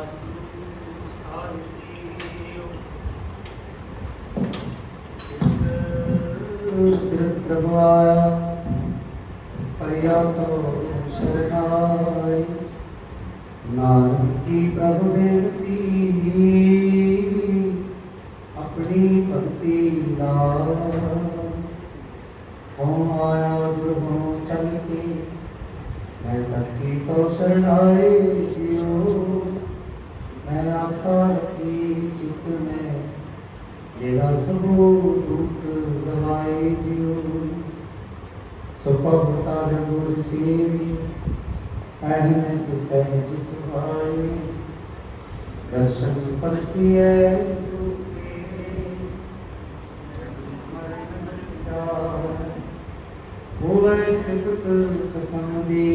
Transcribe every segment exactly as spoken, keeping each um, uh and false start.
ਵਾਹਿਗੁਰੂ ਸਾਹਿਬ JIO. ਕਿਰਤ ਪ੍ਰਭੂ ਆਇਆ ਪਰਿਆ ਤੋ ਸ਼ਰਨਾਈ, ਨਾਨਕ ਕੀ ਪ੍ਰਭੂ ਬੇਨਤੀ ਆਪਣੀ ਭਗਤੀ ਲਾ। ਹਉ ਆਇਆ ਦੁਰਹੁ ਚਲ ਕੇ मैं तकी तो शरणाए जियो। मैं आशा रखी चित में मेरा सबो दुख गवाए जियो। सुपहुता रघुर सेवी अहनस सहज सुभाए, दर्शन परसिए होवे सिफत खसमदी,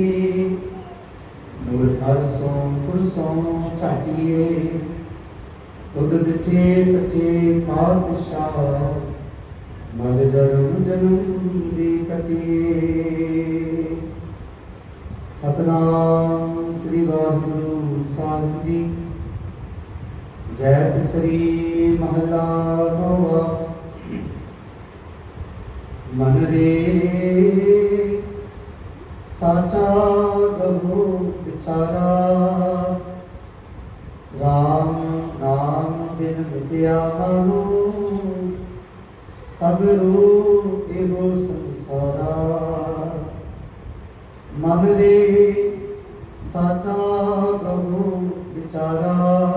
नूर हरसों फुरसों ठाटिए, तुद दिठे सचे पातशाह, मर जन्म जन्म दी कटिए। सतनाम श्री वाहिगुरु साहिब जी। जैत श्री महला नौवा। मन रे साचा गहो बिचारा, राम नाम बिन मित्या मानो, सगरो एगो संसारा। मन रे साचा गहो बिचारा,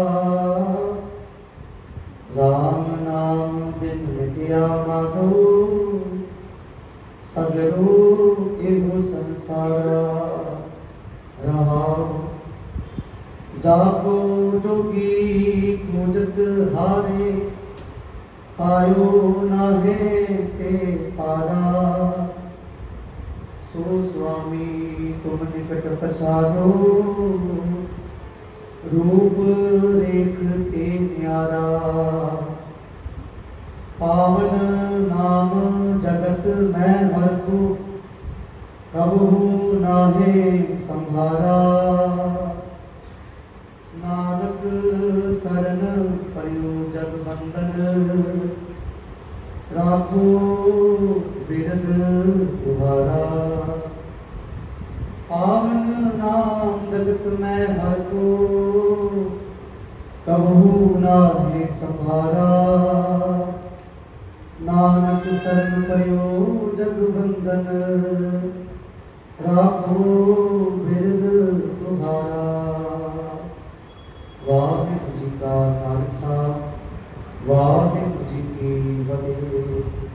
राम नाम बिन मित्या मानो, सगरो एगो संसारा। रहाओ जागो जोगी मूजत हारे, पायो नाहे ते पारा। सो स्वामी तुम निकट पछारो, रूप रेख ते न्यारा। पावन नाम जगत में हर को, कबहू नाहे संभारा। नानक शरण पयो जग बंदन, राखो बिरद तुम्हारा। पावन नाम जगत में हर को, कबहू नाहे संभारा। नानक शरण पयो जग बंदन, राखो बिरद तुम्हारा। वाहिगुरू जी का खालसा, वाहिगुरू जी की फतेह।